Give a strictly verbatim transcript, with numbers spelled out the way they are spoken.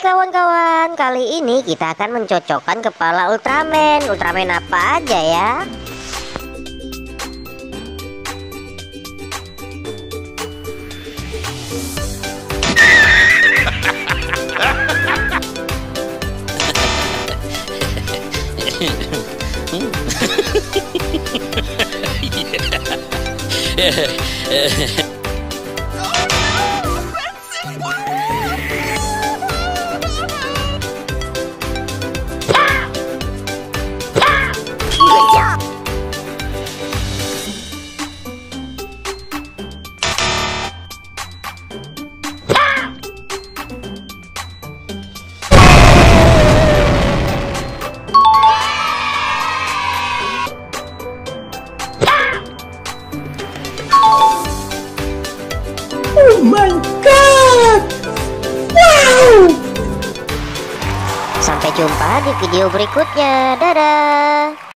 kawan-kawan, kali ini kita akan mencocokkan kepala Ultraman. Ultraman apa aja ya? Oh my god! Wow! Sampai jumpa di video berikutnya. Dadah.